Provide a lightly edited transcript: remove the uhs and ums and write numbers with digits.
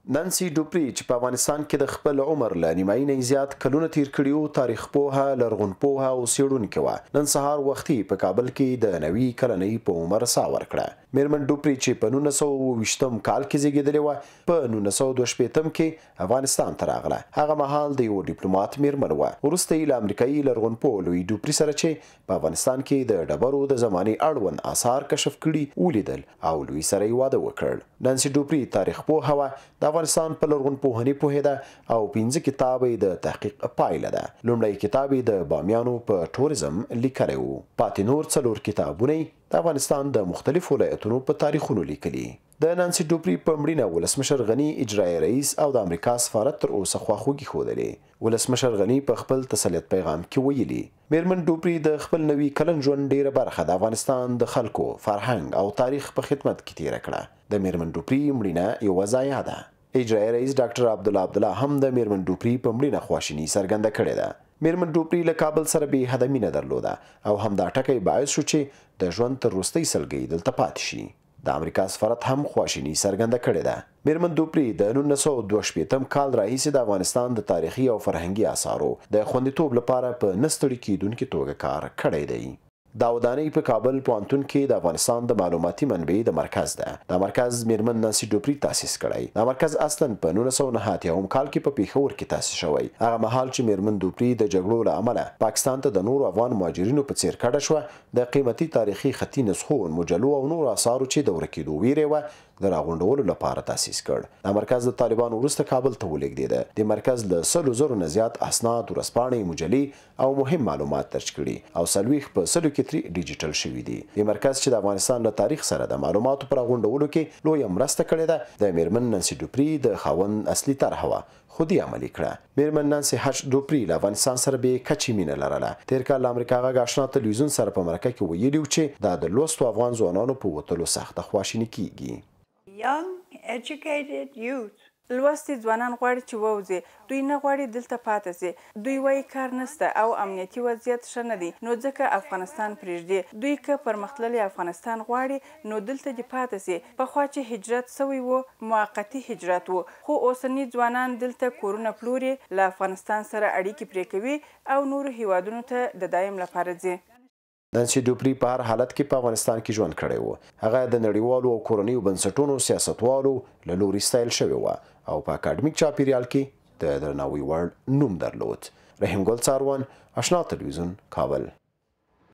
نانسي ډوپري چې په افغانستان کې د خپل عمر له نیمایي نه زیات کلونه تیر کړي وو، تاریخ پوهه، لرغونپوهه او څېړونکې وه. نن سهار وختي په کابل کې د 90 کلنۍ په عمر ساه ورکړه. میرمن ډوپري چې په 1920 کال کې زیږېدلې وه، په 1922 کې افغانستان ته راغله. هغه مهال د یو ډیپلوماټ میرمن وه. وروسته یې له امریکایي لرغونپوه لوی ډوپري سره چې په افغانستان کې د ډبرو د زمانې اړوند آثار کشف کړي ولیدل او لوی سره یې واده وکړ. نانسي ډوپري تاریخ پوهه وه، د افغانستان په لرغونپوهنې پوهېده او 5 کتاب یې د تحقیق پایله ده. لومړی کتاب یې د بامیانو په ټوریزم لیکلی و. پاتې نور 4 کتابونه د افغانستان د مختلفو ولایتونو په تاریخونو لیکلي. د نانسي ډوپري په مړینه ولسمشر غني، اجرایي رئیس او د امریکا سفارت تر اوسه خواخوږي ښودلې. ولسمشر غني په خپل تسلیت پیغام کې ویلي، میرمن ډوپري د خپل 90 کلن ژوند ډیره برخه د افغانستان د خلکو، فرهنګ او تاریخ په خدمت کې تیره کړه. د میرمن ډوپري مړینه یوه ضایعه ده. اجرایي رئیس ډاکټر عبدالله هم د میرمن ډوپري په مړینه خواشیني څرګنده کړې ده. میرمن ډوپري له کابل سره بې حده مینه درلوده او همدا ټکی باعث شو چې د ژوند تر وروستۍ سلګۍ دلته پاتې شي. د امریکا سفارت هم خواشیني څرګنده کړې ده. میرمن ډوپري د 1922 کال راهیسې د افغانستان د تاریخي او فرهنګي آثارو د خوندیتوب لپاره په نه ستړي کیدونکي توګه کار کړی دی. دا ودانۍ په کابل پوهنتون کې د افغانستان د معلوماتي منبع د مرکز ده. دا مرکز میرمن نانسي ډوپري تاسیس کړی. دا مرکز اصلا په 1989 کال کې په پیښور کې تاسیس شوی. هغه مهال چې میرمن ډوپري د جګړو له امله پاکستان ته د نورو افغان مهاجرینو په څیر کډه شوه، د قیمتي تاریخي خطي نسخو، مجلو او نورو آثارو چې د ورکېدو ویرې وه د راغونډولو لپاره تاسیس کړ. دا مرکز د طالبانو وروسته کابل ته ولېږدېده. د مرکز له 100,000 نه زیات اسناد، ورځپاڼې، مجلې او مهم معلومات درج کړي او 40 په 100 کې ترې ډیجیټل شوي دي. د مرکز چې د افغانستان له تاریخ سره د معلوماتو پر راغونډولو کې لویه مرسته کړې ده، د میرمن نانسي ډوپري د خاوند اصلي طرحه وه، خو دې عملي کړه. میرمن نانسي ډوپري له افغانستان سره بې کچې مینه لرله. تېر کال له امریکا غږ آشنا تلویزیون سره په مرکه کې ویلي و چې دا د لوستو افغان ځوانانو په وتلو سخته خواشیني کیږي. Young, educated youth. لوستي ځوانان غواړي چې ووځي، دوی نه غواړي دلته پاتې سي. دوی وایي کار نشته او امنیتي وضعیت ښه نه دی، نو ځکه افغانستان پرېږدي. دوی که پرمختللی افغانستان غواړي نو دلته دې پاتې سي. پخوا چې هجرت سوی و، موقتي هجرت و، خو اوسني ځوانان دلته کورونه پلوري، له افغانستان سره اړیکې پرې کوي او نورو هیوادونو ته د دایم لپاره ځي. نانسي ډوپري په هر حالت کې په افغانستان کې ژوند کړی و. هغه د نړیوالو او کورنیو بنسټونو سیاستوالو له لوري ستایل شوې وه او په اکاډمیک چاپیریال کې د درناوي وړ نوم درلود. رحیم ګل څاروان، آشنا تلویزیون، کابل.